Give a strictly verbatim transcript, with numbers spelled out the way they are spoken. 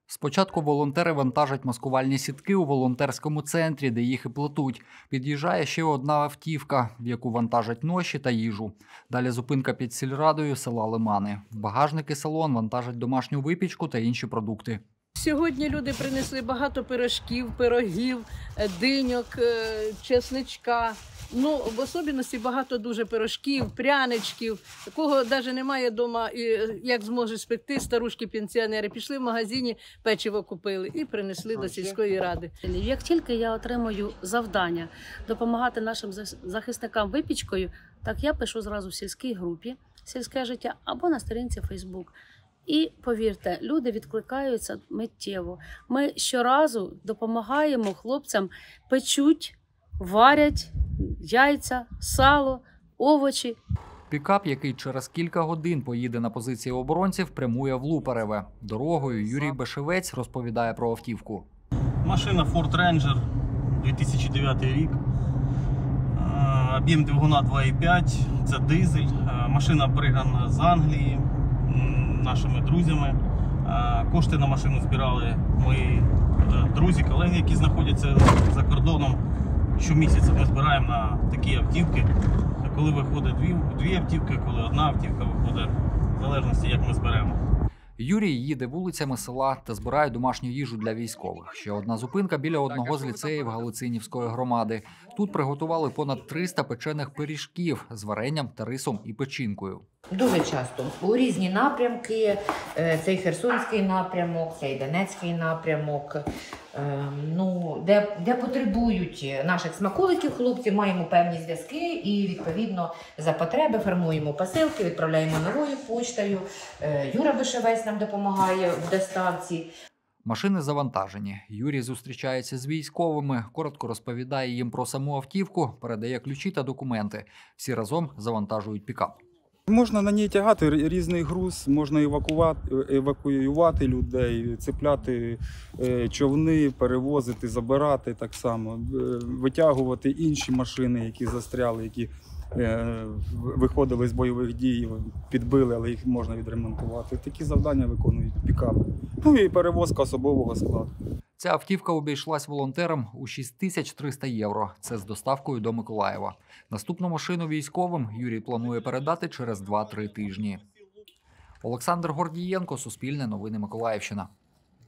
Спочатку волонтери вантажать маскувальні сітки у волонтерському центрі, де їх і плетуть. Під'їжджає ще одна автівка, в яку вантажать ноші та їжу. Далі зупинка під сільрадою села Лимани. В багажник і салон вантажать домашню випічку та інші продукти. Сьогодні люди принесли багато пирожків, пирогів, диньок, чесничка. Ну, в особливості багато дуже пирожків, пряничків. Такого навіть немає вдома, як зможуть спекти. Старушки-пенсіонери пішли в магазині, печиво купили і принесли до сільської ради. Як тільки я отримую завдання допомагати нашим захисникам випічкою, так я пишу зразу в сільській групі «Сільське життя» або на сторінці Фейсбук. І, повірте, люди відкликаються миттєво. Ми щоразу допомагаємо хлопцям, печуть, варять яйця, сало, овочі. Пікап, який через кілька годин поїде на позиції оборонців, прямує в Лупереве. Дорогою Юрій Бешевець розповідає про автівку. Машина Ford Ranger, дві тисячі дев'ятий рік. Об'єм двигуна два і п'ять, це дизель. Машина пригнана з Англії нашими друзями. Кошти на машину збирали мої друзі, колеги, які знаходяться за кордоном. Щомісяця ми збираємо на такі автівки. Коли виходить дві, дві автівки, коли одна автівка виходить, в залежності, як ми зберемо. Юрій їде вулицями села та збирає домашню їжу для військових. Ще одна зупинка біля одного з ліцеїв Галицинівської громади. Тут приготували понад триста печених пиріжків з варенням та рисом і печінкою. Дуже часто у різні напрямки, цей Херсонський напрямок, цей Донецький напрямок, ну, де, де потребують наших смаколиків хлопці, маємо певні зв'язки і, відповідно, за потреби формуємо посилки, відправляємо новою поштою. Юра Бешевець нам допомагає в доставці. Машини завантажені. Юрій зустрічається з військовими, коротко розповідає їм про саму автівку, передає ключі та документи. Всі разом завантажують пікап. Можна на ній тягати різний груз, можна евакуювати, евакуювати людей, цепляти човни, перевозити, забирати так само, витягувати інші машини, які застряли, які виходили з бойових дій, підбили, але їх можна відремонтувати. Такі завдання виконують пікапи. Ну і перевозка особового складу. Ця автівка обійшлась волонтерам у шість тисяч триста євро. Це з доставкою до Миколаєва. Наступну машину військовим Юрій планує передати через два-три тижні. Олександр Гордієнко, Суспільне новини, Миколаївщина.